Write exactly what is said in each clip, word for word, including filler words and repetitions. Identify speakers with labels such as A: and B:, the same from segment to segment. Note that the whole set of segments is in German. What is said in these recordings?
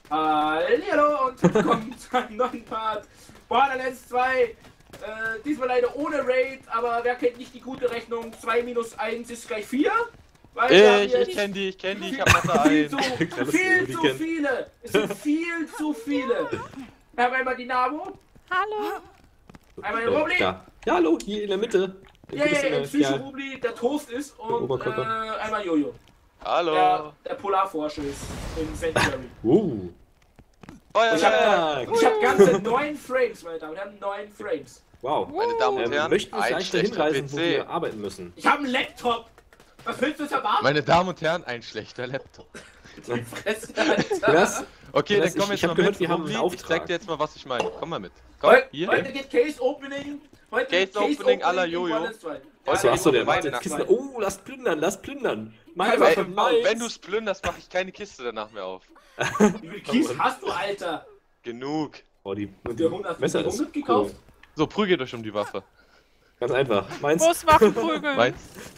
A: Hallo und willkommen zu einem neuen Part Borderlands zwei. Äh, diesmal leider ohne Raid, aber wer kennt nicht die gute Rechnung? zwei minus eins ist gleich vier? Weil wir
B: Ich, ich kenn die, ich kenn die, ich hab Mathe
A: viel
B: ein.
A: zu, viel zu viele! Es sind viel zu viele! Wir haben einmal die Navo.
C: Hallo!
A: Einmal den Rubli.
D: Ja. Ja, hallo, hier in der Mitte.
A: Ja, ja, ja, Psycho-Rubli, der Toast ist und äh, einmal Jojo.
B: Hallo!
A: Der, der Polarforscher ist im Sanctuary.
D: Uh.
B: Feuerwerk!
A: Ich habe uh. hab ganze neun Frames, meine Damen und Herren, neun Frames.
D: Wow.
B: Meine Damen und
D: Ähm,
B: Herren,
D: möchten wir
B: ein
D: vielleicht dahin
B: schlechter
D: reisen,
B: P
D: wo
B: C.
D: wir arbeiten müssen?
A: Ich habe einen Laptop! Was willst du jetzt erwarten?
B: Meine Damen und Herren, ein schlechter Laptop.
A: Die Fresse, Alter.
D: Was?
B: Okay,
D: Was?
B: dann komm
D: Ich-
B: jetzt
D: ich hab
B: mal
D: gehört,
B: mit,
D: wir haben
B: Rubli.
D: einen
B: Ich zeig
D: Auftrag.
B: dir jetzt mal, was ich meine. Komm mal mit. Komm,
A: Heute,
B: hier.
A: heute geht Case Opening. Heute
B: Case
A: geht
B: Opening à la
A: in
B: Jojo.
A: Borderlands zwei.
B: Heute
D: So, achso, der
B: Meine
D: macht jetzt
B: Nacht.
D: Kisten. Oh, lasst plündern, lasst plündern. Meine
A: Ey,
D: Waffe,
B: Ey,
D: meins.
B: wenn du's plünderst, mach ich keine Kiste danach mehr auf.
A: Wie viel Kies hast du, Alter?
B: Genug.
D: Oh, die,
A: Der Hund hat
D: Messer
A: die
D: ist
A: hundert gekauft?
B: So, prügelt euch um die Waffe.
D: Ganz einfach. Meins.
C: Wo ist Waffenprügeln?
B: Meins?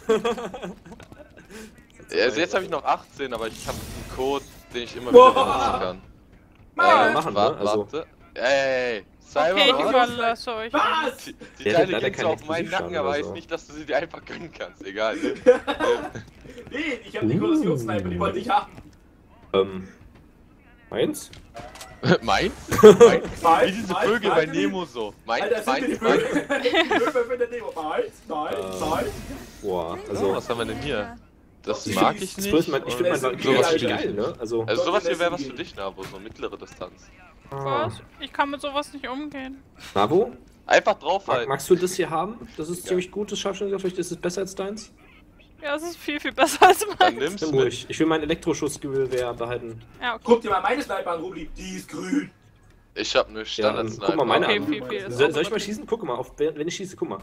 B: Also jetzt habe ich noch achtzehn, aber ich habe einen Code, den ich immer wieder
A: Boah.
B: benutzen kann.
A: Mann!
B: Äh,
D: machen,
B: warte,
D: ne? Also-
B: warte. Ey, Cyber,
C: Okay, ich
A: was?
C: überlasse euch.
A: Was?
B: Die, die
D: Der hat
B: Teile
D: leider
B: gehen
D: keinen
B: zwar auf meinen
D: Explosivschaden
B: Nacken, aber
D: oder
B: heißt
D: so.
B: nicht, dass du sie dir einfach gönnen kannst. Egal. Ne?
A: Nee, ich hab die Kollisionssniper, die wollte ich haben.
D: Ähm. Meins?
B: Meins? Meins?
A: Meins?
B: Wie diese
A: Meins?
B: Vögel bei
A: Meins?
B: Nemo so. Meins,
A: Alter, sind die
B: meins, meins.
A: Vögel für der Demo? Meins? Nein?
D: Äh,
A: Nein?
D: Boah,
B: So,
D: also.
B: was haben wir denn hier? Das
A: Ich
B: mag
A: find-
B: ich
D: Das
B: nicht.
D: Blöd, mein, ich finde
A: Das
D: mein
A: ist
D: Sowas
A: geil,
D: geil,
A: Alter.
D: ne? Also.
B: Also sowas hier wäre was
A: Gehen.
B: für dich, Nabo, so mittlere Distanz.
C: Was? Ich kann mit sowas nicht umgehen.
D: Navo?
B: Einfach
D: Mag,
B: draufhalten.
D: magst du das hier haben? Das ist ziemlich gut, das Scharfschützengewehr. Vielleicht ist es besser als deins?
C: Ja, es ist viel, viel besser als
B: Dann
C: mein.
B: nimm's
D: Dann
B: mit.
D: ruhig. Ich will mein Elektroschussgewehr behalten.
C: Ja, okay.
A: Guck dir mal meine Sniper an, Rubli. Die ist grün.
B: Ich hab ne
D: Ja,
B: standard
D: dann guck mal meine
C: Okay,
D: an.
C: viel, viel ist
D: Soll,
C: auch
D: soll ich mal
C: okay.
D: schießen? Guck mal, auf, wenn ich schieße, guck mal.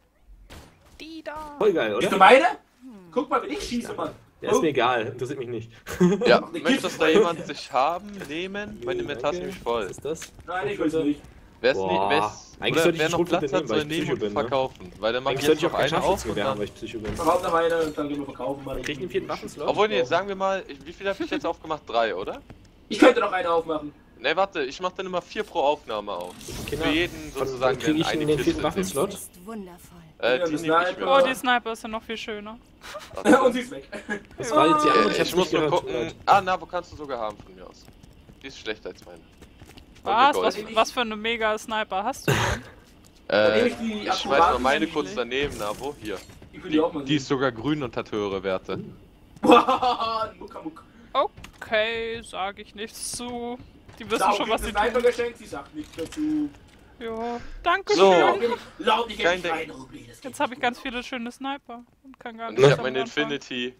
C: Die da.
D: Voll geil,
A: Bist du
D: oder?
A: meine? Guck mal, wenn ich schieße, Mann.
D: Ja, ist mir egal, interessiert mich nicht.
B: Ja,
A: Die
B: möchte das
A: Kiste.
B: da jemand sich haben, nehmen? Mein Inventar ist
D: Danke.
B: nämlich voll.
D: Was ist das?
A: Nein, ich will's nicht.
B: Wer's
D: Boah.
B: nicht, wer's,
D: Eigentlich
B: oder
D: sollte ich
B: wer
D: die
B: noch Platz
D: Schrotflinte
B: hat,
D: nehmen, weil
B: soll
D: ich
B: nehmen
D: Psycho
B: und
D: bin, ne?
B: verkaufen. Weil dann mach ich
D: Eigentlich sollte
B: jetzt
D: ich auch
B: noch
D: kein
B: eine auf und
D: Scharfschützengewehr haben,
B: dann...
D: weil ich Psycho bin.
A: Verkauf noch eine und dann gehen wir verkaufen. Mann.
D: Krieg ich den vierten Waffenslot?
B: Obwohl, nee, sagen wir mal, ich- wie viel habe ich jetzt aufgemacht? Drei, oder?
A: Ich könnte noch eine aufmachen.
B: Ne, warte, ich mach dann immer vier pro Aufnahme auf.
D: Kinder,
B: Für jeden
D: Wann
B: sozusagen
D: kriege ich
B: eine
D: den vierten
B: Kiste.
D: Waffenslot?
E: ist wundervoll.
B: Äh,
A: Ja,
B: die
A: das
B: nehme ich
A: Sniper.
B: mir.
C: Oh, die Sniper ist ja noch viel schöner.
A: Und sie ist weg.
D: Das war jetzt die
B: Äh,
D: Antwort,
B: ich
D: hab's
B: muss
D: nicht
B: nur
D: gehört.
B: gucken. Ah, na, wo kannst du sogar haben von mir aus? Die ist schlechter als meine.
C: Was?
B: Gold.
C: Was, was für eine mega Sniper hast du denn?
A: Dann
B: Äh,
A: nehme ich die
B: ich schmeiß mal
A: akkuraten
B: meine
A: nicht
B: kurz
C: schlecht.
B: daneben, na, wo? Hier.
A: Ich will die
B: Die,
A: auch mal
B: die ist sogar grün und hat höhere Werte.
A: Boah, Mucka Mucka.
C: Okay, sag ich nichts zu. Die wissen
A: Sau
C: schon,
A: kriegt
C: was
A: eine
C: sie
A: Sniper
C: tun.
A: geschenkt, sie sagt nichts dazu.
C: Ja, danke
B: So.
C: schön.
A: Laut nicht
B: Kein
A: in rein, Rubli. das geht
C: Jetzt habe ich
A: nicht.
C: ganz viele schöne Sniper und kann gar
B: Und
C: nicht
B: ich hab
C: damit
B: mein
C: anfangen.
B: Infinity.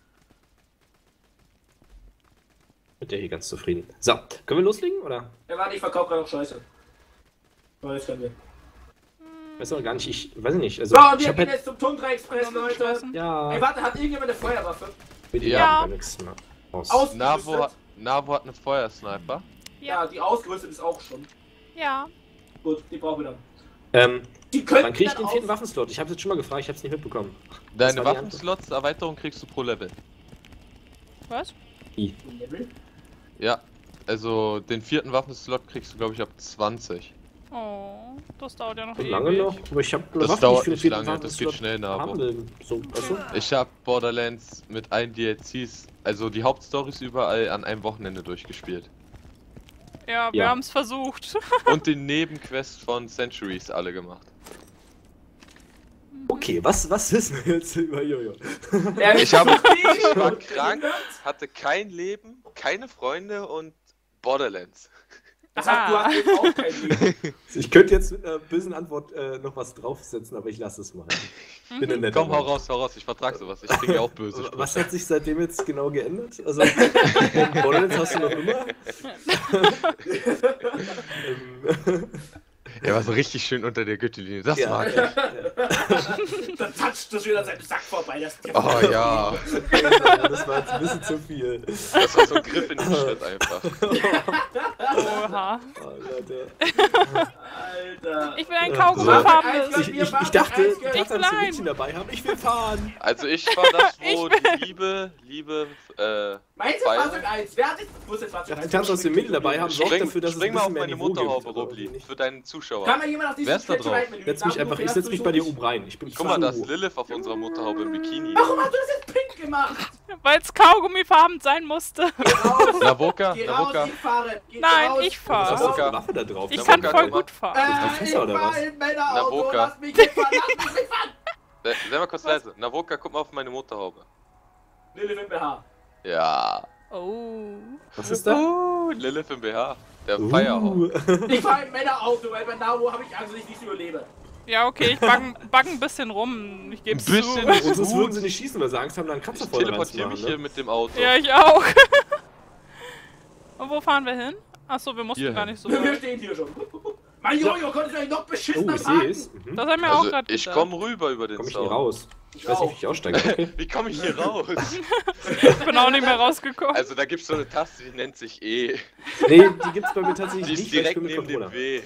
D: Mit der hier ganz zufrieden. So, können wir loslegen, oder?
A: Ja, warte, ich verkaufe gerade noch Scheiße. Aber jetzt können wir.
D: Weiß auch gar nicht, ich weiß nicht. Also,
A: So, und
D: ich
A: wir
D: hab
A: gehen
D: halt...
A: jetzt zum Tundra Express, Leute.
C: Geschlossen.
D: Ja,
A: Ey, warte, hat irgendjemand eine Feuerwaffe?
D: bitte
B: Ja.
D: ja. beim nächsten Mal. Aus.
A: Aus-
B: Navo, hat- Navo hat eine Feuersniper.
A: Ja, die ausgerüstet ist auch schon.
C: Ja.
A: Gut, die brauchen wir dann.
D: Ähm,
A: Die können
D: wann krieg ich den
A: dann
D: vierten
A: auf-
D: Waffenslot? Ich hab's jetzt schon mal gefragt, ich hab's nicht mitbekommen.
B: Deine
D: war die
B: Waffenslots Erweiterung kriegst du pro Level.
C: Was?
D: I.
A: Level?
B: Ja. Also den vierten Waffenslot kriegst du glaube ich ab zwanzig.
C: Oh, das dauert ja noch
D: So
C: ewig.
D: lange noch? Aber ich hab eine
B: Das
D: Waffe,
B: dauert
D: die
B: nicht
D: ich für den vierten
B: lange, das geht
D: Waffenslot
B: schnell, Navo.
D: haben will. So, weißt du?
B: Ich hab Borderlands mit allen D L Cs, also die Hauptstories überall an einem Wochenende durchgespielt.
C: Ja, wir
D: Ja.
C: haben es versucht.
B: Und den Nebenquest von Centuries alle gemacht.
D: Okay, was, was wissen wir jetzt über Jojo?
A: Ja,
B: Ich habe- Ich war
A: Und
B: krank,
A: behindert?
B: hatte kein Leben, keine Freunde und Borderlands.
A: Das heißt, du
C: Ah.
A: hast jetzt auch kein Leben.
D: Ich könnte jetzt mit einer bösen Antwort äh, noch was draufsetzen, aber ich lasse es mal. Bin ein netter
B: Komm, hau
D: Mann.
B: raus, hau raus, ich vertrag sowas. Ich kriege ja auch böse Sprüche.
D: Was hat sich seitdem jetzt genau geändert? Also, Borderlands hast du noch immer? Ähm,
B: Er war so richtig schön unter der Gürtellinie, das
D: ja,
B: mag ich.
D: ja, ja.
A: Dann toucht das wieder seinen Sack vorbei. Das ist
B: Oh ja.
D: Das war jetzt ein bisschen zu viel.
B: Das war so ein Griff in den Schritt einfach.
C: Oha.
D: Oh, Leute.
A: Alter.
C: Ich will ein
D: Ja,
C: Kaugummifarbenes.
D: Ich, ich, ich dachte, ich dachte, dass wir
C: Nein.
D: Mädchen dabei haben. Ich will fahren.
B: Also ich war das, wo die Liebe, Liebe, äh...
A: Meinst du
B: Feier?
A: Fahrzeug eins? Wer hat das? Wo ist das Fahrzeug
D: Ja,
A: eins?
D: Tanz aus den Mädel dabei haben, sorgt
B: Spring,
D: dafür, dass es ein
B: spring mal
D: bisschen
B: auf
D: mehr
B: meine
D: Niveau gibt.
B: Motorhaube,
D: oder
B: Robli,
D: nicht?
B: für deinen Zuschauer.
A: Kann man jemand auf
B: Wer
A: dieses
B: ist da drauf?
A: Menü?
D: Setz mich einfach, ich setz mich bei dir oben rein. Ich bin
B: Guck mal, da ist
D: so.
B: Lilith auf unserer Motorhaube im Bikini.
A: Warum hast du das jetzt pink gemacht?
C: Weil es Kaugummifarben sein musste.
A: Geh raus!
B: Navoka,
A: Geh raus,
B: Navoka.
A: ich fahre! Geh
C: Nein,
A: raus.
C: ich
D: Was hast du
C: fahre.
D: für eine Waffe da drauf?
C: Ich
B: Na,
C: kann
B: Boca,
C: voll
B: guck mal.
C: gut fahren.
A: Äh, ich
D: Fässer oder
A: fahr
D: was?
A: in Männerauto,
B: Navoka.
A: lass mich mitfahren, lass mich mitfahren!
B: Sei sei mal kurz leise. Navoka, guck mal auf meine Motorhaube.
A: Lilith im B H.
B: Ja.
C: Oh.
D: Was ist da?
B: Uh, Lilith im B H. Der
D: Uh.
B: Firehawk.
A: Ich fahr im Männerauto, weil bei Navo habe ich Angst, dass ich nicht überlebe.
C: Ja, okay, ich bang, bang ein bisschen rum. Ich geb's
B: Ein bisschen?
C: zu.
D: Und sonst würden sie nicht schießen, weil sie Angst haben, da einen Kratzer
B: Ich
D: vorne
B: teleportiere mich hier
D: reinzumachen, ne?
B: mit dem Auto.
C: Ja, ich auch. Und wo fahren wir hin? Achso, wir mussten
B: Hierhin.
C: gar nicht so
A: Wir
C: weit.
A: stehen hier schon. Mein Jojo konnte eigentlich noch beschissen
D: Oh,
A: am
D: ich sehe
A: Haken.
D: es. Mhm.
C: Das haben wir auch
B: Also,
C: gerade
B: ich
C: gesagt.
B: komme rüber über den
D: Komm ich hier
B: Zaun.
D: raus? Ich weiß nicht, wie ich aussteige. Okay.
B: Wie komme ich hier raus?
C: Ich bin auch nicht mehr rausgekommen.
B: Also da gibt's so eine Taste, die nennt sich E.
D: Nee, die gibt's bei mir tatsächlich
B: Die ist
D: nicht, weil ich
B: direkt
D: bin mit
B: neben dem
D: Controller.
B: W.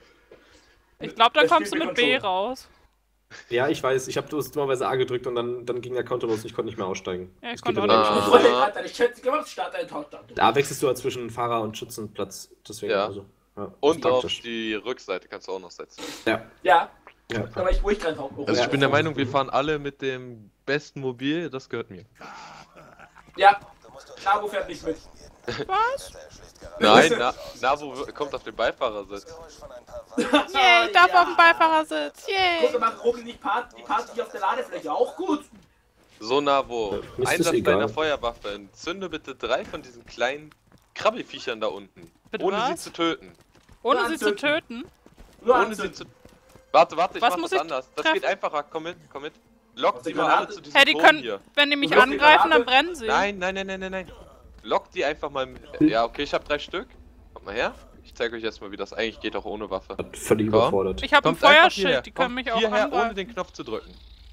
C: Ich glaube, da
A: Das
C: kommst du
A: spielt
C: mit
A: mit
C: B
A: Controller.
C: raus.
D: Ja, ich weiß, ich habe dummerweise A gedrückt und dann, dann ging der Counter los und ich konnte nicht mehr aussteigen.
C: Ja, ich
D: Das
C: konnte
D: geht
C: auch
D: aber
C: nicht.
A: Ich
B: Ah.
A: wollte gerade deine Schätze gemacht, start deinen Touchdown.
D: Da wechselst du halt zwischen Fahrer und Schützenplatz. Deswegen
B: Ja.
D: also. Ja,
B: Und
D: ist
B: auf
D: praktisch.
B: die Rückseite kannst du auch noch setzen.
D: Ja.
A: Ja,
D: Ja.
A: aber ich wo ich gerade drauf.
B: Also
D: Ja.
B: ich bin der Meinung, wir fahren alle mit dem besten Mobil, das gehört mir.
A: Ja, Navo fährt nicht mit.
C: Was?
B: Nein, Na Navo kommt auf den Beifahrersitz.
C: Yay, ich darf auf dem Beifahrersitz.
A: Guck,
C: Yay.
A: macht Robin nicht Party, die Party hier auf der Ladefläche auch gut.
B: So, Navo,
D: Ja, mir ist das
B: Einsatz
D: egal.
B: deiner Feuerwaffe. Entzünde bitte drei von diesen kleinen Krabbelfiechern da unten.
C: Bitte
B: ohne
C: was?
B: sie zu töten.
C: Ohne sie zu
A: Anzünden.
C: töten?
A: Nur
B: Ohne sie
A: anzünden.
B: zu... Warte, warte, ich
C: Was
B: mach
C: muss
B: das
C: ich
B: anders. Das
C: treffen?
B: geht einfacher. Komm mit, komm mit. Lock
A: Auf
B: die
A: die
B: mal alle
A: Granate?
B: zu diesem
C: Hä, die
B: Turm
C: können,
B: hier.
C: wenn die mich
A: Du wirst die
C: angreifen, dann
A: Granate?
C: brennen sie.
B: Nein, nein, nein, nein, nein, nein. Lock die einfach mal mit... Ja, okay, ich habe drei Stück. Kommt mal her. Ich zeige euch erstmal, wie das eigentlich geht, auch ohne Waffe.
D: Hat völlig
B: Komm.
D: überfordert.
C: Ich habe ein
B: Kommt einfach
C: Feuerschild,
B: hierher.
C: die können
B: Kommt
C: mich auch
B: hierher, ohne
C: angreifen.
B: den Knopf zu drücken.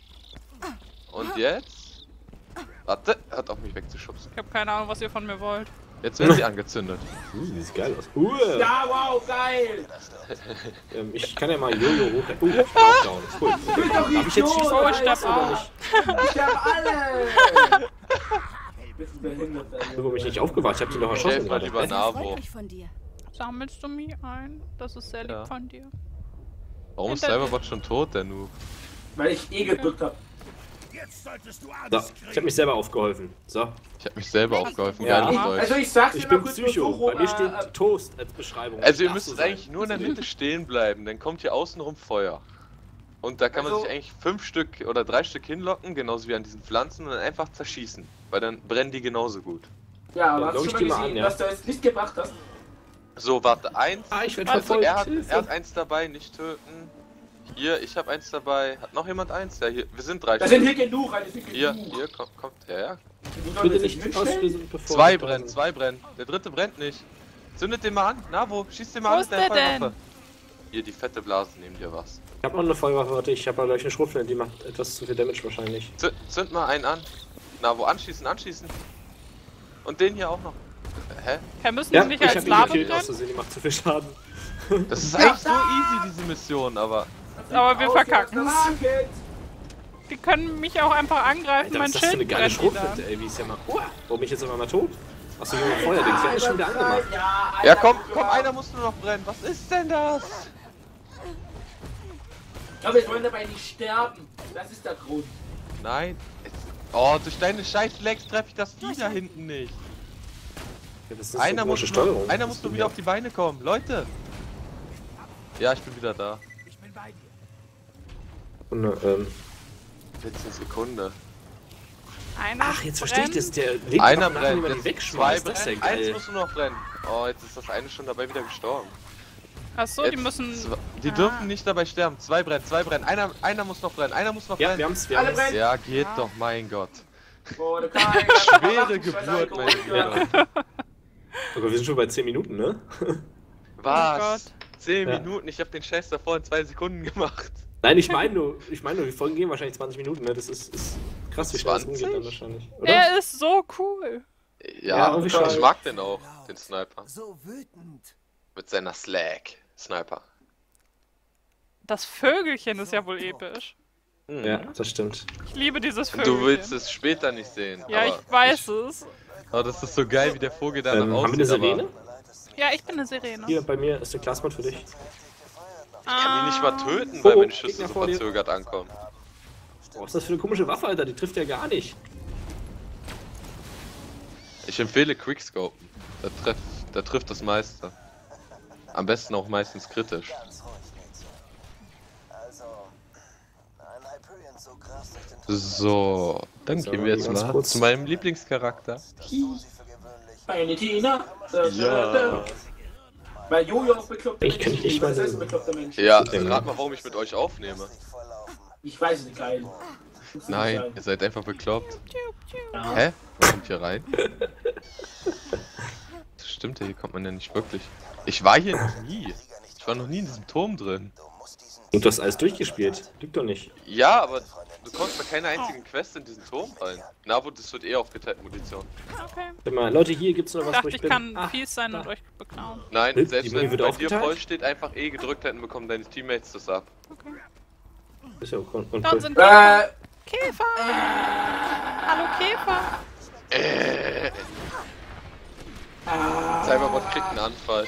B: Und jetzt... Warte, hat auf mich wegzuschubsen.
C: Ich habe keine Ahnung, was ihr von mir wollt.
B: Jetzt werden sie angezündet.
D: Uh, die sieht geil aus. Uh,
A: Ja, wow, geil.
D: ähm, ich kann ja mal Jojo hoch. Uh, ich bin auch down. Cool.
A: Du bist doch
D: Darf ich jetzt schießen?
C: Oh, ich sterb
A: Alter.
C: auch.
A: Ich sterb alle. Bist du behindert,
D: Ich bin mich nicht aufgewacht. Ich hab den doch
B: Stell
D: erschossen
B: mal
D: gerade.
B: lieber
E: Sehr
B: Navo.
E: freundlich von dir.
C: Sammelst du mich ein? Das ist sehr lieb
B: Ja.
C: von dir.
B: Warum ist
C: Hinter-
B: Cyberbot schon tot, der Noob?
A: Weil ich E gedrückt hab.
D: So, ich hab mich selber aufgeholfen. So,
B: Ich hab mich selber aufgeholfen,
C: Ja.
B: geiles
A: Ich,
B: Deutsch.
A: also ich sag's
D: ich
A: dir
D: bin
A: mal kurz
D: Psycho.
A: bevor,
D: Bei mir
A: äh,
D: steht Toast als Beschreibung.
B: Also ihr
D: Darfst
B: müsst
D: du
B: jetzt
D: sein.
B: eigentlich nur in der Mitte stehen bleiben, dann kommt hier außenrum Feuer. Und da kann man
A: Also-
B: sich eigentlich fünf Stück oder drei Stück hinlocken, genauso wie an diesen Pflanzen, und dann einfach zerschießen. Weil dann brennen die genauso gut.
A: Ja, aber
D: Ja,
A: hast
D: log
A: du
D: ich
A: schon
D: die
A: mal
D: mal
A: gesehen,
D: an, ja.
A: dass du es nicht gebracht hast?
B: So, warte, eins.
D: Ah, ich werd
B: Also
D: verfolgt.
B: er hat,
D: Hilfe.
B: er hat eins dabei, nicht töten. Hier, ich hab eins dabei. Hat noch jemand eins? Ja, hier, wir sind drei
A: Da
B: Stück.
A: sind hier genug, eine sind
B: Hier,
A: genug.
B: hier, kommt, kommt, ja, ja.
A: Du sollst
D: Bitte
A: es
D: nicht
A: hinstellen?
D: auslösen, bevor
B: Zwei
D: ich da
B: brennen,
D: bin.
B: zwei brennen. Der dritte brennt nicht. Zündet den mal an. Navo, schieß den mal
C: Wo
B: an
C: ist
B: mit der
C: der denn?
B: Feuerwaffe. Hier, die fette Blase, nehmen dir was.
D: Ich hab noch eine Feuerwaffe, warte, ich hab aber gleich eine Schrotflinte, die macht etwas zu viel Damage wahrscheinlich.
B: Zünd, zünd mal einen an. Navo, anschießen, anschießen. Und den hier auch noch. Hä?
C: Hä, müssen
D: Ja,
C: die nicht
D: ich
C: als
D: hab ihn
C: Lava
D: gekillt aus
C: brennen?
D: Versehen, die macht zu viel Schaden.
B: Das ist eigentlich so easy, diese Mission, aber...
C: Aber wir
A: Aus,
C: verkacken
A: aus der Rocket.
C: Die können mich auch einfach angreifen,
D: Alter,
C: mein
D: was ist das für eine
C: Schild
D: geile
C: brennt
D: Schrotflinte,
C: wieder.
D: ey, wie ist ja mal... Uah, warum bin ich jetzt auf einmal tot? Achso, Junge, Feuerdings, ja, ist schon wieder angemacht.
A: Ja,
B: Ja,
A: einer
B: komm,
A: muss
B: komm,
A: raus.
B: einer muss nur noch brennen. Was ist denn das?
A: Aber wir wollen dabei nicht sterben. Das ist der Grund.
B: Nein. Es, oh, durch deine scheiß Legs treffe ich das Vieh da hinten nicht.
D: Ja, das ist
B: Einer
D: so
B: muss,
D: komische
B: nur,
D: Steuerung.
B: einer muss nur wieder auf die Beine kommen. Leute. Ja, ich bin wieder da.
D: Und, ähm,
B: Jetzt eine Sekunde.
C: Einer
D: ach, jetzt verstehe ich
C: brennt.
D: das. Der legt
B: Einer
D: doch nach, wie
B: brennt,
D: man die
B: jetzt zwei
D: wegschmeißt. Das ist ja
B: brennen, eins
D: geil.
B: muss nur noch brennen. Oh, jetzt ist das eine schon dabei wieder gestorben.
C: Achso, die
B: Jetzt
C: müssen...
B: zwei- Die
C: Ah.
B: dürfen nicht dabei sterben. Zwei brennen, zwei brennen. Einer, einer muss noch brennen, einer muss noch
D: Ja, wir
B: brennen.
D: haben's, wir
A: Alle
D: haben's.
A: brennen.
B: Ja, geht
C: Ja.
B: doch, mein Gott.
A: Wurde kein
B: Schwere Geburt, mein Lieber.
D: Aber wir sind schon bei zehn Minuten, ne?
B: Was?
C: Oh Gott.
B: Zehn
D: Ja.
B: Minuten, ich habe den Scheiß davor in zwei Sekunden gemacht.
D: Nein, ich meine nur, ich meine nur, die Folgen gehen wahrscheinlich zwanzig Minuten, ne? Das ist, ist krass, wie schnell das
B: zwanzig?
D: umgeht dann wahrscheinlich. Oder?
C: Er ist so cool.
B: Ja,
D: Ja, irgendwie
B: ich
D: schon.
B: mag den auch, den Sniper.
E: So wütend.
B: Mit seiner Slag. Sniper.
C: Das Vögelchen ist ja wohl episch.
B: Hm.
D: Ja, das stimmt.
C: Ich liebe dieses
B: Und
C: Vögelchen.
B: du willst es später nicht sehen.
C: Ja,
B: aber
C: ich weiß es.
B: Aber das ist so geil, wie der Vogel danach
D: Ähm,
B: aussieht.
D: haben wir eine Sirene?
C: Ja, ich bin eine Sirene.
D: Hier, bei mir ist der Classmod für dich.
B: Ich kann die nicht mal töten,
D: Oh,
B: weil meine
D: oh,
B: Schüsse
D: Gegner
B: so
D: vor dir.
B: verzögert ankommen.
D: Was ist das für eine komische Waffe, Alter? Die trifft ja gar nicht.
B: Ich empfehle Quickscopen. Da trifft, da trifft das meiste. Am besten auch meistens kritisch. So, dann
D: So,
B: gehen wir jetzt
D: ganz
B: mal
D: kurz.
B: zu meinem Lieblingscharakter.
A: Eine Tina. Da,
B: Ja.
A: da, da. Weil Jojo auch bekloppter
D: Ich kann
A: Mensch
D: nicht
A: ist.
D: mal
A: Was heißt
D: sehen.
A: ein bekloppter Mensch?
B: Ja,
D: Ja.
B: rat mal, warum ich mit euch aufnehme.
A: Ich weiß es nicht, geil. Muss nicht
B: Nein,
A: sein.
B: ihr seid einfach bekloppt.
A: Ja.
B: Hä? Wer kommt hier rein? Das stimmt ja, hier kommt man ja nicht wirklich. Ich war hier noch nie. Ich war noch nie in diesem Turm drin.
D: Und du hast alles durchgespielt. Lügt doch nicht.
B: Ja, aber du kommst bei keiner einzigen Quest in diesen Turm rein. Na, wo das wird eh aufgeteilt, Munition.
C: Okay.
D: Warte mal, Leute, hier gibt's noch
C: Ich
D: was, wo
C: dachte,
D: ich
C: ich
D: bin.
C: kann
D: Ah,
C: fies sein und
D: da.
C: euch beklauen.
B: Nein,
D: Die
B: selbst
D: Muni
B: wenn
D: wird
B: bei dir
D: aufgeteilt?
B: voll steht, einfach E gedrückt halten, bekommen deine Teammates das ab.
D: Ist ja auch cool. Und
C: Dort
D: cool.
C: sind Käfer.
A: Äh,
C: Käfer. Hallo Käfer.
B: Äh. Cyberbot kriegt einen Anfall.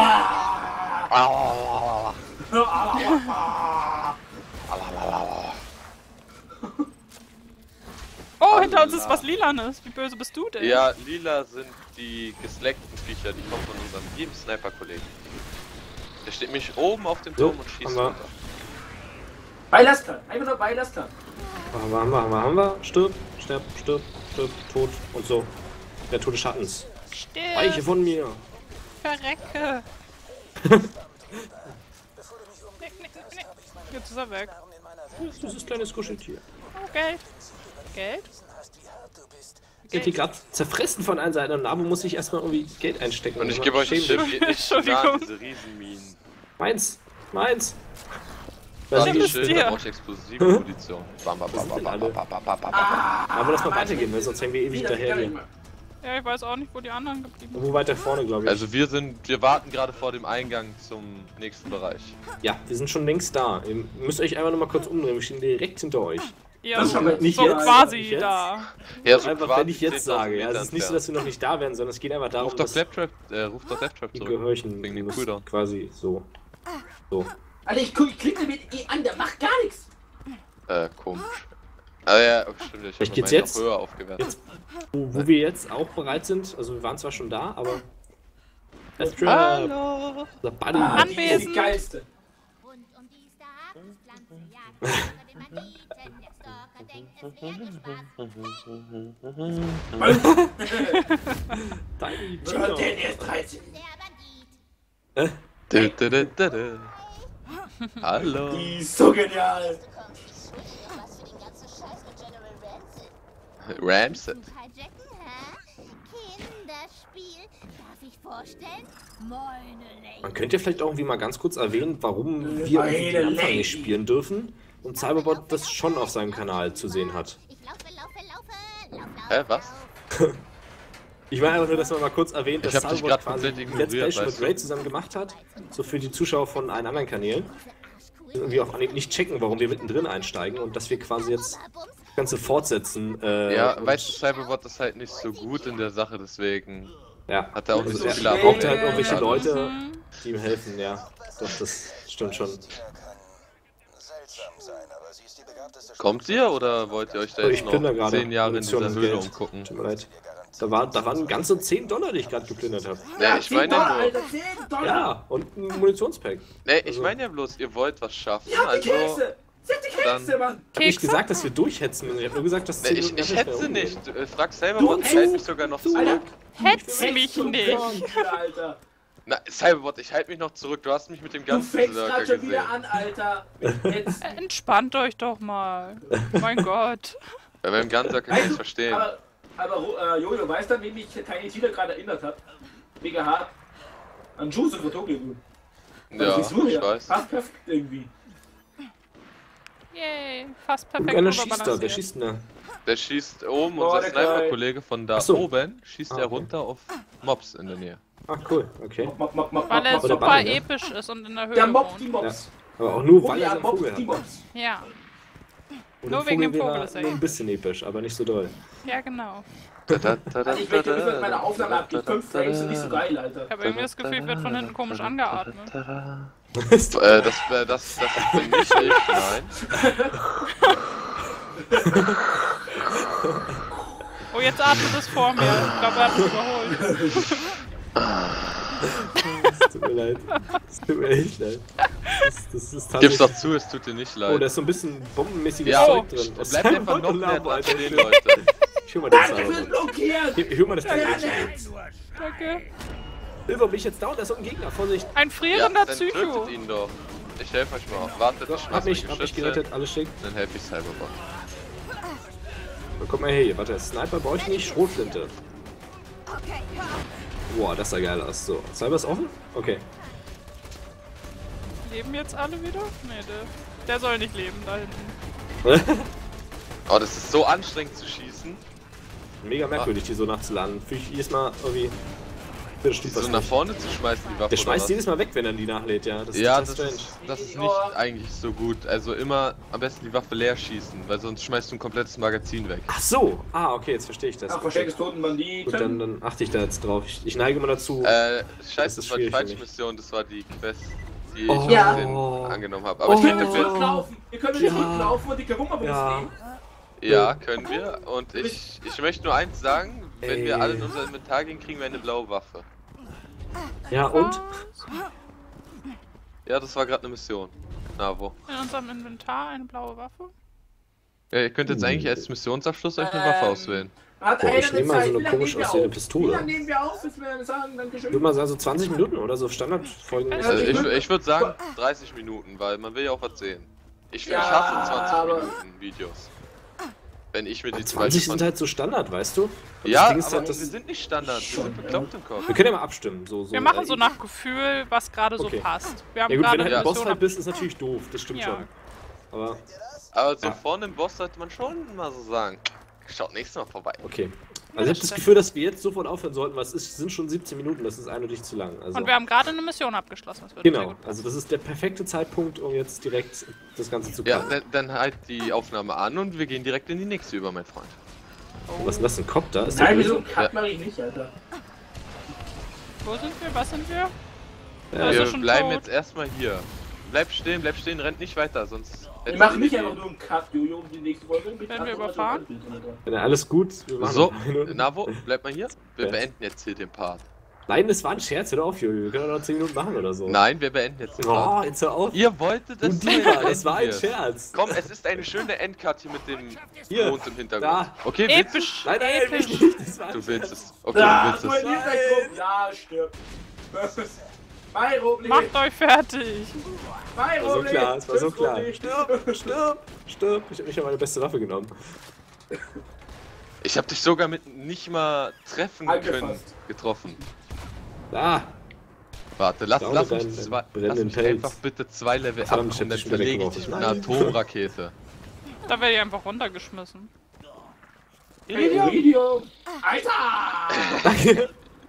C: Oh, hinter uns ist was Lilanes. Wie böse bist du denn?
B: Ja, lila sind die geslackten Viecher, die kommen von unserem lieben Sniper-Kollegen. Der steht mich oben auf dem
D: So,
B: Turm und schießt
D: haben wir.
B: runter.
A: Beilastkern. Einfach nur Beilastkern.
D: Haben wir, haben wir, haben wir, haben wir. Stirb, stirb, stirb, stirb, tot und so. Der Tod des Schattens. Weiche
C: Stirb,
D: von mir.
C: verrecke. Jetzt ist er weg.
D: Dieses kleine Kuscheltier.
C: Oh, Geld. Geld?
D: Wird hier gerade zerfressen von allen Seiten und Nabo muss sich erstmal irgendwie Geld einstecken.
B: Und ich
D: Immer
B: gebe euch einen
D: schämen
B: Tipp,
D: dich.
B: geht nicht zu nah an
C: Entschuldigung.
B: diese Riesenminen.
D: Meins, meins. Was
C: Nimm
D: ist
C: es
B: Schön,
C: dir.
B: da brauche ich explosive Munition. Bam, bam, bam,
D: sind
B: bam,
D: alle?
B: bam, bam, bam, bam, bam.
D: Aber lass mal weitergehen, weil sonst hängen wir ewig
A: Wieder,
D: daher
A: wieder,
D: hier.
C: Ja, ich weiß auch nicht, wo die anderen geblieben sind.
D: Wo weiter vorne, glaube ich.
B: Also wir sind, wir warten gerade vor dem Eingang zum nächsten Bereich.
D: Ja, wir sind schon längst da. Ihr müsst euch einfach noch mal kurz umdrehen. Wir stehen direkt hinter euch.
C: Ja,
A: Das
C: so,
A: haben wir
D: nicht
C: so
D: jetzt,
C: quasi
D: nicht jetzt.
C: da.
B: Ja, so
D: Einfach,
B: quasi
D: wenn ich jetzt
B: zehntausend
D: sage. Ja,
B: Meter
D: es ist nicht so,
B: entfernt.
D: dass wir noch nicht da wären, sondern es geht einfach darum,
B: Ruf doch
D: dass
B: Claptrap, äh, ruf doch Deathtrap
D: die
B: zurück.
D: Gehörchen
B: Wegen dem
D: muss
B: Cooldown.
D: quasi so. So.
A: Alter, ich guck- ich klicke mit E an, der macht gar nichts.
B: Äh, komisch. Ah ja, oh, stimmt, ich
D: Vielleicht
B: habe
D: geht's
B: meinen
D: jetzt?
B: noch höher aufgewertet.
D: Jetzt, wo, wo wir jetzt auch bereit sind, also wir waren zwar schon da, aber. Deathtrap,
B: Hallo!
D: der Buddy.
A: Ah, die ist die
C: Anwesend.
A: geilste.
F: Rund um die Starkpflanze jagt er den Banditen. Der Stalker denkt, es wäre Spaß.
D: Tiny
A: Der
D: Gino.
A: ist dreizehn.
F: Der Bandit.
B: Du, du, du, du, du. Hallo!
A: Die ist so genial.
F: Was für den ganzen Scheiß mit General Ramsey.
B: Ramset.
F: Hijacken, hä? Kinderspiel. Darf ich vorstellen? Meine Lady.
D: Man könnte ja vielleicht auch irgendwie mal ganz kurz erwähnen, warum wir irgendwie den Anfang nicht spielen dürfen und Cyberbot das schon auf seinem Kanal zu sehen hat.
F: Ich laufe, laufe, laufe. Lauf, lauf,
B: Hä, was?
D: Ich meine einfach nur, dass man mal kurz erwähnt, dass
B: Ich hab dich
D: Cyberbot
B: grad
D: quasi
B: komplett
D: die Let's Play
B: ignoriert,
D: schon mit
B: weißt du?
D: Raid zusammen gemacht hat, so für die Zuschauer von allen anderen Kanälen. Die irgendwie auch nicht checken, warum wir mittendrin einsteigen und dass wir quasi jetzt das Ganze fortsetzen. Äh,
B: Ja,
D: und-
B: weißt du, Cyberbot ist halt nicht so gut in der Sache, deswegen
D: ja.
B: hat er auch nicht
D: Also
B: so
D: er
B: viele
D: braucht
B: Abonnenten.
D: halt irgendwelche Leute,
C: Mhm.
D: die ihm helfen, ja. Doch, das stimmt schon.
B: Kommt ihr oder wollt ihr euch da
D: Oh,
B: jetzt
D: ich bin da
B: noch
D: gerade.
B: zehn Jahre in
D: Munition
B: dieser
D: und
B: Höhle
D: Geld.
B: umgucken?
D: Tut mir leid. Da, war, da waren ganze zehn Dollar, die ich gerade geplündert habe.
B: Ne, ich
A: zehn
B: meine
A: Dollar,
B: ja nur,
A: Alter, zehn Dollar.
D: Ja, und ein Munitionspack.
B: ne, ich
D: also-
B: meine ja bloß, ihr wollt was schaffen,
A: Ja, die
B: also,
A: Kekse. Sind die Kekse,
B: dann-
A: Mann.
D: Ich hab nicht
C: Kekse?
D: gesagt, dass wir durchhetzen. Ich hab nur gesagt, dass
B: ne,
D: zehn
B: ich,
D: Minuten
B: ich
D: nachher
B: hetze
D: umgehen.
B: nicht, äh, frag Cyberbot, ich
D: Du-
B: halte mich sogar noch
D: du-
B: zurück.
C: Hetz
A: Fängst
C: mich
A: du
C: nicht.
A: wieder, Alter.
B: Na, Cyberbot, ich halte mich noch zurück, du hast mich mit dem
A: Du
B: ganzen
A: fängst
B: Berserker
A: gerade schon
B: gesehen.
A: wieder an, Alter. Jetzt.
C: Entspannt euch doch mal. Mein Gott.
B: Bei meinem Gunsucker kann ich verstehen.
A: Aber, aber äh, Jojo, weißt du, wie mich Tiny Tina gerade erinnert hat? Mega hart. An Juice von Tokyo Ghoul.
B: Ja,
A: Frisur
B: ich
A: her.
B: weiß.
A: Passt perfekt irgendwie.
C: Yay, fast perfekt
D: Irgendeiner schießt da, wer
C: überbalanciert.
D: schießt denn da?
B: Der schießt oben,
A: Oh,
B: unser
A: der
B: Sniper-Kollege von da
D: Ach so.
B: oben, schießt
D: Ah,
B: er
D: okay.
B: runter auf Mobs in der Nähe.
D: Ach cool, okay.
A: Mop, mop, mop, mop,
C: Weil er
A: mop,
D: Oder
C: super
D: Ball, ne?
C: episch ist und in der Höhe
A: Der mobbt die
C: wohnt.
A: Mobs.
D: Aber auch nur, weil
A: Rubli
D: er seinen
A: mobbt
D: Vogel
A: die
D: hat.
A: Mobs.
C: Ja,
D: Und
C: Nur
D: ein
C: wegen dem
D: wäre
C: Vogel ist er
D: nur ein
C: episch.
D: bisschen episch, aber nicht so doll.
C: ja genau.
A: Also ich möchte wissen, was meine Aufnahme abgeht. Fünf Frames sind nicht so geil, Alter.
C: Ich habe irgendwie das Gefühl, ich werde von hinten komisch angeatmet.
B: Äh, das, äh, das, das bin nicht ich, nein.
C: Oh, jetzt atmet es vor mir. Ich glaube, er hat es überholt.
D: Es tut mir leid. Es tut mir echt leid. Das, das ist
B: Gib's
D: tatsächlich...
B: doch zu, es tut dir nicht
D: Oh,
B: leid.
D: da ist so ein bisschen bombenmäßiges
B: Ja,
D: Zeug drin. Das
B: Bleibt
D: ist
B: einfach noch mehr
D: Labo,
B: dran
D: Alter.
B: stehen, Leute.
D: Ich hol mal den
A: Alter, wir sind
D: Zauber.
A: blockiert!
D: Ich, ich hol mal das Teil jetzt.
C: Danke.
D: Hilfe, bin ich jetzt down? Da ist so ein Gegner, Vorsicht.
C: Ein
B: Ja,
C: frierender
B: dann
C: Psycho.
B: tötet ihn doch. Ich helfe euch mal. Wartet, ich
D: Hab
B: schmeiß
D: mich,
B: mein
D: hab mich
B: Geschütze,
D: gerettet, alles schick.
B: dann helfe ich Cyberbot.
D: So, guck mal her, hier, warte, Sniper brauche ich nicht, Schrotflinte. Boah, das sah geil aus. So, Cyber ist offen? Okay.
C: Leben jetzt alle wieder? Nee, der, der soll nicht leben da hinten.
B: Oh, das ist so anstrengend zu schießen.
D: Mega merkwürdig, die so nachzuladen. Fühl ich jedes Mal irgendwie... Das
B: Die
D: stimmt
B: so
D: was
B: nach
D: nicht.
B: vorne zu schmeißen, die Waffe.
D: Der schmeißt
B: oder
D: jedes Mal weg, wenn er die nachlädt, ja. Das
B: was?
D: ist
B: Ja,
D: total
B: das
D: strange.
B: ist, das ist nicht eigentlich so gut. Also immer am besten die Waffe leer schießen, weil sonst schmeißt du ein komplettes Magazin weg.
D: Ach so, ah, okay, jetzt verstehe ich das.
A: Ach, verstecktes Toten Banditen.
D: Gut, dann, dann achte ich da jetzt drauf. Ich, ich neige mal dazu.
B: Äh,
D: Das
B: scheiße,
D: ist
B: das war die
D: schwierig für
B: falsche
D: mich.
B: Mission, das war die Quest, die
D: Oh.
B: ich
A: Ja.
B: mit denen angenommen habe. Aber
D: Oh.
B: ich
A: Wir
B: krieg
A: können
B: dafür.
A: zurücklaufen. Wir können nicht
D: Ja.
A: zurücklaufen und die Karumma
D: Ja.
A: nehmen.
B: Ja, können wir. Und ich, ich möchte nur eins sagen, wenn
D: Ey.
B: wir alle in unser Inventar gehen, kriegen wir eine blaue Waffe.
D: Ja, und?
B: Ja, das war gerade eine Mission. Na, wo?
C: In unserem Inventar eine blaue Waffe.
B: Ja, ihr könnt jetzt eigentlich als Missionsabschluss euch eine
A: Ähm.
B: Waffe auswählen.
A: Hat
D: Boah,
A: einer
D: ich
A: eine
D: nehme mal so
A: Zeit?
D: eine
A: Wie lange
D: komisch
A: nehmen wir
D: aussehende
A: auf?
D: Pistole.
A: Wie lange nehmen wir auf, bis wir sagen,
D: Ich
A: Dankeschön?
D: würde mal sagen, so zwanzig Minuten oder so Standardfolgen.
C: Also
B: Also ich,
A: würd-
B: ich würde sagen dreißig Minuten, weil man will ja auch was sehen. Ich,
A: Ja,
B: ich hasse zwanzig
A: aber-
B: Minuten Videos. Wenn ich mir die zum
D: zwanzig
B: Beispiel
D: sind
B: von...
D: halt so Standard, weißt du? Und das
B: Ja,
D: Ding ist
B: aber
D: halt,
B: wir
D: das-
B: sind nicht Standard, wir sind bekloppt im Kopf.
D: wir können ja mal abstimmen. So, so,
C: Wir machen
D: äh,
C: so nach Gefühl, was gerade so
D: Okay.
C: passt. Wir haben
D: Ja gut, wenn
C: gerade
D: du halt
C: eine
D: ein Boss
C: Mission
D: halt
C: ab-
D: bist, ist natürlich doof, das stimmt
C: Ja.
D: schon. Aber,
B: Aber so
D: Ja.
B: vorne im Boss sollte man schon mal so sagen, schaut nächstes Mal vorbei.
D: okay. Also ich habe das Gefühl, dass wir jetzt sofort aufhören sollten, weil es ist, sind schon siebzehn Minuten, das ist eindeutig zu lang. Also,
C: Und wir haben gerade eine Mission abgeschlossen. Das wird sehr
D: genau,
C: gut passen.
D: also das ist der perfekte Zeitpunkt, um jetzt direkt das Ganze zu
B: Ja,
D: cutten.
B: dann, dann halt die Aufnahme an und wir gehen direkt in die nächste über, mein Freund.
D: Was ist denn das, ein Kopf da? Ist der
A: Nein, wieso
D: böse?
A: Cut mache ich nicht, Alter.
C: Wo sind wir? Was sind wir?
D: Ja,
C: Da ist er
B: Wir
C: schon
B: bleiben
C: tot.
B: jetzt erstmal hier. Bleib stehen, bleib stehen, rennt nicht weiter, sonst...
A: Wir machen nicht einfach nur einen Cut, Jojo, um die nächste Folge. Bitte
C: Werden wir
A: einfach
C: überfahren?
A: weiter.
D: ja, alles gut. Wir machen
B: So,
D: noch ein paar Minuten.
B: Navo, bleib mal hier. Wir
D: Ja.
B: beenden jetzt hier den Part.
D: Nein, das war ein Scherz, hör auf, Jojo. Wir können doch noch zehn Minuten machen oder so.
B: Nein, wir beenden jetzt den
D: Oh,
B: Part.
D: jetzt hör auf.
B: Ihr wolltet
D: Du
B: es
D: Diva, das war ein
B: hier.
D: Scherz.
B: Komm, es ist eine schöne Endcut hier mit dem
D: Hier,
B: Mond im Hintergrund.
D: da.
B: Okay, willst du?
C: Episch!
D: Nein, nein,
C: episch!
D: ich nicht. Das war ein
B: Du willst
D: Scherz.
B: es. Okay,
A: Ja,
B: du willst
A: du
B: es.
A: verlierst dein Gruppen. Ja, stirb. Mein Robli.
C: Macht euch fertig!
A: Mein
D: Das war so
A: Robli.
D: klar, es war so
A: Tschüss,
D: klar.
A: Robli.
D: Stirb, stirb, stirb. Ich hab nicht mal meine beste Waffe genommen.
B: Ich hab dich sogar mit nicht mal treffen
A: Angefasst.
B: können getroffen.
D: Da.
B: Warte, lass,
D: Schau
B: lass
D: mit
B: mich,
D: deinem
B: zwei, lass
D: brennenden
B: mich
D: Pelz.
B: einfach bitte zwei Level ab
D: Verdammt, ich hab
B: und dann
D: dich schon wieder
B: zerlege ich
D: weggeworfen.
B: dich mit einer Atomrakete.
C: Da werde ich einfach runtergeschmissen.
A: Iridium. Iridium. Alter!
D: Danke.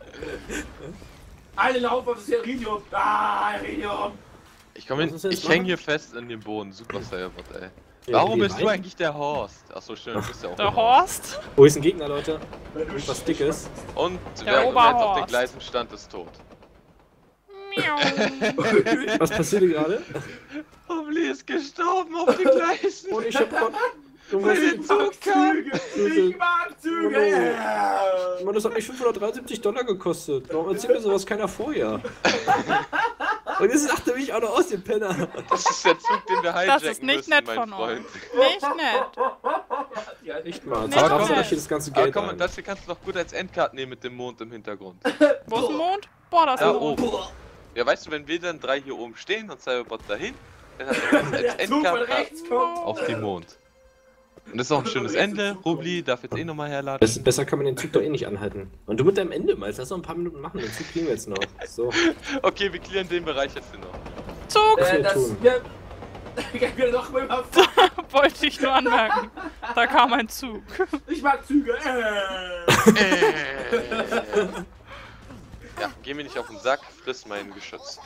A: Alle laufen auf das Iridium. Ah, Iridium.
B: Ich komm
D: Was
B: hin,
D: musst du jetzt
B: ich häng
D: machen?
B: hier fest in dem Boden. Super Cyberbot, ey.
D: Ja,
B: Warum
D: wie
B: bist du
D: rein?
B: eigentlich der Horst? Achso, stimmt, du bist ja auch
C: Der Horst?
D: Wo ist ein Gegner, Leute? Was Dickes.
B: Und
C: Der
B: wer jetzt auf
C: Oberhorst.
B: den Gleisen stand, ist tot.
C: Miau.
D: Was passiert hier gerade?
B: Obli ist gestorben auf den Gleisen.
D: Und ich hab grad... Irgendwas...
B: Weil der Zug kam.
A: Ich mag Züge.
D: Mann, das hat mich fünfhundertdreiundsiebzig Dollar gekostet. Warum erzählt mir sowas keiner vorher? Und jetzt lacht er mich auch noch aus, den Penner.
B: Das ist der Zug, den wir hijacken
C: ist nicht
B: müssen,
C: nett
B: mein
C: von
B: Freund.
C: Nicht nett.
A: Ja,
D: Nicht mal.
C: Nee,
D: Jetzt
C: komm,
D: darfst du
C: ey.
D: euch hier das ganze
B: Aber
D: Geld
B: komm,
D: ein.
B: das hier kannst du doch gut als Endcard nehmen mit dem Mond im Hintergrund.
C: Wo ist ein Mond? Boah, das ist
B: Da
C: ein Mond.
B: oben. Ja, weißt du, wenn wir dann drei hier oben stehen und Cyberbot dahin, dann hast du das als
A: Der Zug von
B: Endcard
A: rechts kommt.
B: auf den Mond. Und das ist auch ein schönes Ende. Rubli darf jetzt eh nochmal herladen.
D: Bess- Besser kann man den Zug doch eh nicht anhalten. Und du mit deinem Ende mal, lass doch ein paar Minuten machen, den Zug kriegen wir jetzt noch. So.
B: Okay, wir klären den Bereich jetzt hier noch.
C: Zug!
A: Äh,
D: wir
A: das,
D: tun?
A: wir, Ich will noch mal überfahren.
C: Wollte ich nur anmerken. Da kam ein Zug.
A: Ich mag Züge. Äh.
B: Äh. Ja, geh mir nicht auf den Sack, friss mein Geschütz.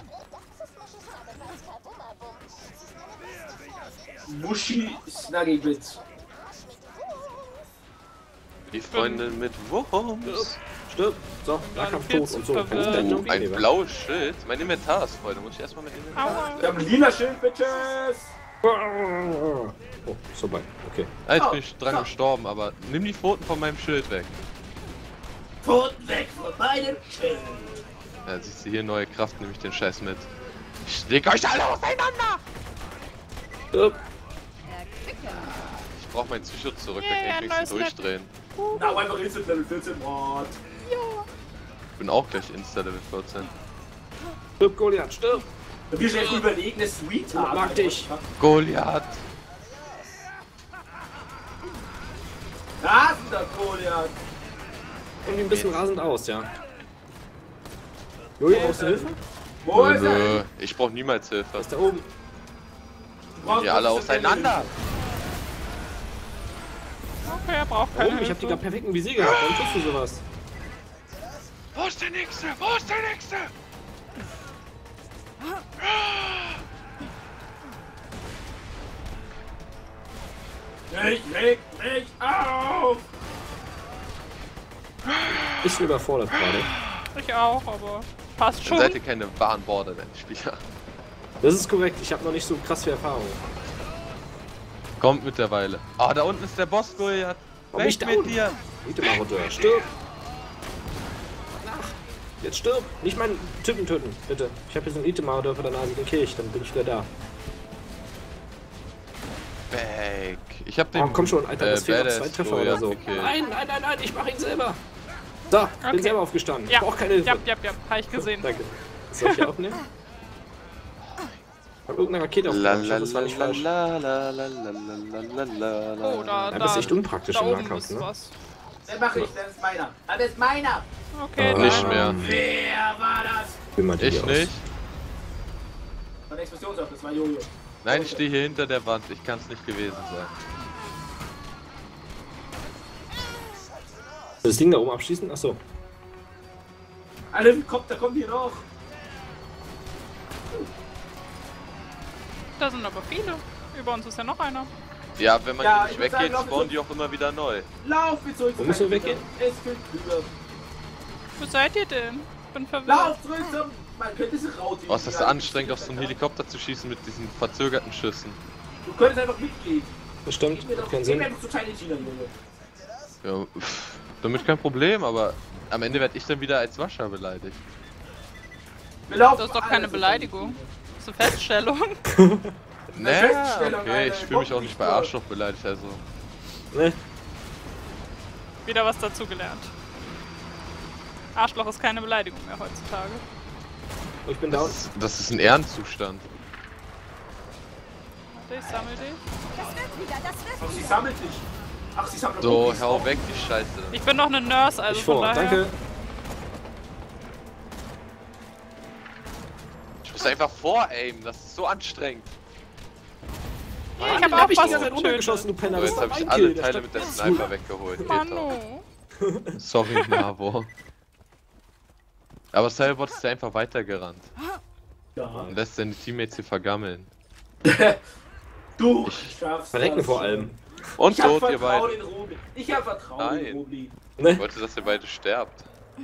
A: Muschi Snugglebits.
B: Die Freundin mit Wurms.
D: Stirb. So, Nahkampf tot und so. Kann ich gleich noch
B: Ein
D: nehmen?
B: blaues Schild. Mein Inventar ist voll, da muss ich erstmal mit Inventar.
C: Aua.
A: Wir haben ein lila Schild, Bitches.
D: Oh, ist vorbei. Okay.
B: Ah, jetzt
A: Oh,
B: bin ich dran
A: so.
B: gestorben, aber nimm die Pfoten von meinem Schild weg.
A: Pfoten weg von meinem Schild.
B: Ja, siehst du hier neue Kraft, nehme ich den Scheiß mit. Ich leg euch alle auseinander!
D: Stirb.
B: Ich brauch mein Psycho zurück,
C: Yeah,
B: da kann ich wenigstens
C: neues
B: durchdrehen.
A: Na, einfach Instant Level vierzehn, Mord.
B: Ich bin auch gleich Insta-Level vierzehn.
D: Stirb, Goliath, stirb.
A: Wir sind echt überlegene Sweetheart.
D: Mag dich.
B: Goliath!
A: Rasender Goliath.
D: Und ein bisschen rasend aus, ja. Jojo, brauchst du Hilfe?
A: Wo
B: Nö,
A: ist er?
B: nö, ich brauch niemals Hilfe.
D: Was ist da oben?
A: Du brauchst
B: Die alle
A: bloß das
B: auseinander!
C: Okay, er braucht keine
D: Warum? Ich hab die
C: Hilfe.
D: gerade perfekten Visier gehabt. Warum tust du sowas?
B: Wo ist der Nächste? Wo ist der Nächste?
A: Ich leg mich auf!
D: Bisschen überfordert gerade.
C: Ich auch, aber passt
B: Dann
C: schon.
B: seid ihr keine wahren Borderlands-Spieler.
D: Das ist korrekt. Ich habe noch nicht so krass viel Erfahrung.
B: Kommt mittlerweile. Ah, da unten ist der Boss, Goliath.
D: Warum nicht
B: Weg
D: da
B: mit
D: unten?
B: dir!
D: Item-Marodeur, stirb! Ach, jetzt stirb! Nicht meinen Typen töten, bitte. Ich habe jetzt einen Item-Marodeur vor der Nase, den kill ich, dann bin ich wieder da.
B: Weg. Ich hab den.
D: Oh, komm schon, Alter, das
B: äh,
D: fehlen noch zwei
B: Badass
D: Treffer oder
B: Goliath
D: so.
B: gekillt.
D: Nein, nein, nein, nein, ich mach ihn selber! So, bin
C: Okay.
D: selber aufgestanden.
C: Ja,
D: Ich brauch keine Hilfe.
C: ja, ja, ja, hab ich gesehen.
D: Danke. Soll ich hier aufnehmen? Ich hab irgendeine Rakete aufgenommen, ich hoffe, das war nicht falsch.
C: Oh, da,
D: Ja,
C: da,
D: bist echt unpraktisch
C: da
D: im
C: oben
D: Nahkampf,
C: ist
D: ne?
C: was.
A: Den mach ich, das ist meiner. Ah, das ist meiner.
C: Okay,
D: Oh.
B: Nicht
C: dann-
B: mehr.
A: Wer war das?
D: Will mal die
B: Ich
D: aus.
B: nicht.
A: Von der Explosionswaffe, das war Jojo.
B: Nein, ich stehe hier hinter der Wand. Ich kann es nicht gewesen sein.
D: Das Ding da oben abschießen? Achso.
A: Alle Helikopter kommen hier noch.
C: Da sind aber viele. Über uns ist ja noch einer.
B: Ja, wenn man
A: Ja,
B: hier
A: ich
B: nicht
A: würd sagen,
B: weggeht,
A: lauf
B: spawnen
A: jetzt
B: die auch immer wieder neu.
A: Lauf, wir zurück.
D: Wo müssen wir weggehen?
A: Es wird klüger.
C: Wo seid ihr denn? Bin verwirrt.
A: Lauf zurück zum... Man könnte sich rauten.
B: Oh, ist das anstrengend, auf so einen Helikopter zu schießen mit diesen verzögerten Schüssen.
A: Du könntest einfach mitgehen.
D: Das stimmt,
A: Gib mir
D: hat
A: doch...
D: keinen
A: Gib mir
D: Sinn.
A: einfach zu Tiny Tina, Junge.
B: Ja, pff, damit kein Problem, aber am Ende werde ich dann wieder als Wascher beleidigt.
A: Wir laufen
C: Das ist doch
A: alle
C: keine
A: zu
C: Beleidigung.
A: Tiny
C: Das ist eine Feststellung.
B: Ne,
A: Feststellung,
B: okay,
A: Alter,
B: ich fühle mich auch nicht bei
A: Bock-
B: Arschloch beleidigt, also.
D: Ne?
C: Wieder was dazugelernt. Arschloch ist keine Beleidigung mehr heutzutage.
D: Oh, ich bin down.
B: Das ist, das ist ein Ehrenzustand.
C: Warte, ich sammel dich.
A: Ach, sie sammelt sich. Ach, sie sammelt
B: So,
A: Cookies.
B: hau weg die Scheiße.
C: Ich bin noch eine Nurse, also
D: Ich
C: von
D: vor,
C: daher.
D: danke.
B: Ich muss einfach voraimen, das ist so anstrengend.
C: Ja, ich
D: Mann,
C: hab
D: den
C: auch
D: hab ich die ganze
C: was
D: Zeit runtergeschossen, du Penner.
B: So,
D: Das
B: jetzt
D: war
B: habe ich
D: mein
B: alle
D: Kill. der
B: Teile
D: stand
B: mit der
D: ganz
B: Sniper
D: gut.
B: weggeholt. Geht doch.
C: Manu.
B: Sorry, Navo. Aber Cyberbot ist ja einfach weitergerannt
A: Ja.
B: und lässt seine Teammates hier vergammeln.
A: Du schaffst
D: Verrecken
A: das.
D: vor allem.
B: Und
A: Ich hab
B: tot, ihr
A: Vertrauen
B: beiden.
A: in Rubli. Ich hab Vertrauen
B: Nein.
A: in Rubli.
B: Ich
D: Ne?
B: wollte, dass ihr beide sterbt.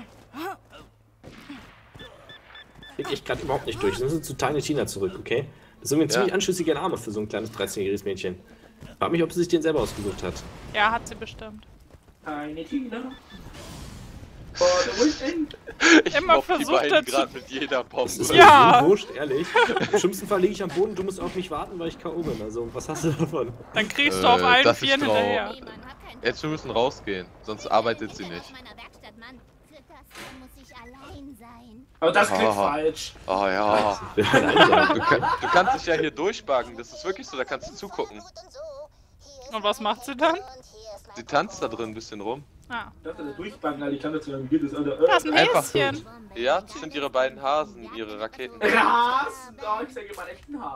D: Krieg ich gerade überhaupt nicht durch. Wir müssen zu Tiny Tina zurück, okay? Das ist irgendwie ein
B: Ja.
D: ziemlich anschüssiger Name für so ein kleines dreizehnjähriges Mädchen. Frag mich, ob sie sich den selber ausgesucht hat.
C: Ja, hat sie bestimmt.
A: Keine Tina. For the win.
B: Ich
C: Immer
B: mobb die
C: versucht
B: beiden
C: er zu-
B: gerade mit jeder
D: Das ist
B: Bombe.
C: Ja.
D: mir wurscht, ehrlich. Im schlimmsten Fall liege ich am Boden, du musst auf mich warten, weil ich K O bin. Also, was hast du davon?
C: Dann kriegst
B: Äh,
C: du auf allen
B: das ist
C: Vieren
B: traurig.
C: hinterher.
B: Jetzt, wir müssen rausgehen, sonst arbeitet sie nicht.
F: Für das muss ich allein sein.
A: Aber das klingt
B: Aha.
A: falsch.
B: Oh ja.
D: Wir werden einsam.
B: Du, kann, du kannst dich ja hier durchbuggen, das ist wirklich so, da kannst du zugucken.
C: Und was macht sie dann?
B: Sie tanzt da drin ein bisschen rum.
C: Ah,
A: Ich dachte, der Durchbangen, Alter, ich kann das wie geht das, Alter.
C: da ist ein
B: Einfach
C: Häschen.
B: Ja, das sind ihre beiden Hasen, ihre Raketen.
A: Hasen! Oh, ich sage mal echten Hasen.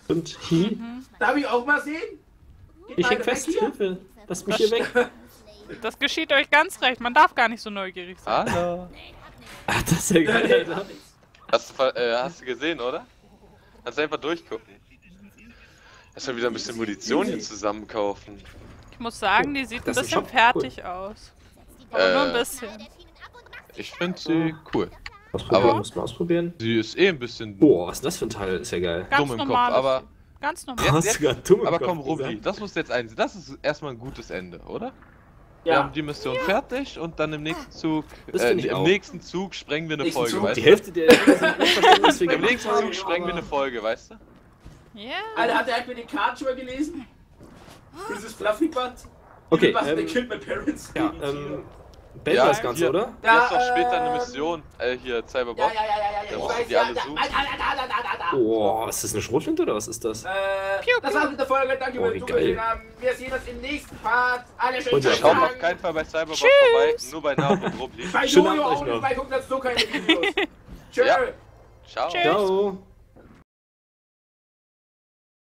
D: Und Hi?
A: Darf ich auch mal sehen? Geht
D: Ich
A: mal
D: häng fest,
A: weg hier.
D: Hilfe. Lass mich hier weg.
C: Das geschieht euch ganz recht. Man darf gar nicht so neugierig sein.
B: Hallo.
D: Ach, das ist ja geil, Alter.
B: Hast du, ver- äh, hast du gesehen, oder? Kannst einfach durchgucken. Erstmal wieder ein bisschen Munition hier zusammen kaufen.
C: Ich muss sagen, die sieht ein
D: Das ist
C: bisschen
D: schon
C: fertig aus. Aber
B: Äh,
C: nur ein bisschen.
B: Ich finde sie cool.
D: Ausprobieren,
B: Aber-
D: muss man ausprobieren.
B: Sie ist eh ein bisschen
D: Boah, was ist denn das für ein Teil? Ist ja geil.
C: Ganz
B: dumm im Kopf,
C: normales.
B: aber.
C: Ganz normal.
B: Jetzt-
D: Hast
B: jetzt-
D: du gerade dumm im
B: Aber
D: Kopf
B: komm, Ruby,
D: gesagt?
B: das muss jetzt eins. Das ist erstmal ein gutes Ende, oder? Wir
A: Ja.
B: haben die Mission fertig und dann im nächsten Zug.
D: Das
B: Äh,
D: find ich
B: Im
D: auch.
B: nächsten Zug sprengen wir eine
A: Nächsten
B: Folge,
A: Zug,
B: weißt
D: Die
B: du?
D: Hälfte der Leute sind unverständlich, was wir
B: Im
D: gemacht
B: nächsten
D: haben,
B: Zug sprengen wir
D: aber-
B: eine Folge, weißt du?
C: Ja.
A: Alter, hat er mir den Card schon mal gelesen? Dieses Fluffy Butt?
D: Okay,
A: Was, der
D: ähm,
A: Killed My Parents?
D: ja,
A: Baby
D: ähm,
A: Tiro.
D: beenden
B: Ja,
D: wir das Ganze,
B: hier.
D: oder?
B: Ja, ist doch später
A: ähm,
B: eine Mission. Äh, hier, Cyberbob.
A: Ja, ja, ja, ja, ja,
B: Da
A: ja,
B: mussten
A: ich weiß,
B: die
A: ja,
B: alle
A: da,
B: suchen.
A: da, da, da, da, da, da.
D: Boah, ist das eine Schrotflinte oder was ist das?
A: Äh, das war's mit der Folge. Danke,
D: Oh,
A: wenn
D: wie
A: ihr
D: geil.
A: zugesehen haben. Wir sehen uns im nächsten Part. Alle schön
D: Und ja,
B: Schaut
A: sagen.
B: auf keinen Fall bei Cyberbob vorbei, nur bei Namen und Rubli.
A: Bei
D: Schönen
A: Jojo
D: Abend euch
A: auch nicht
D: noch.
A: bei gucken, dass du keine Videos. Tschö.
B: Ja. Ciao.
C: Tschüss.
D: Ciao.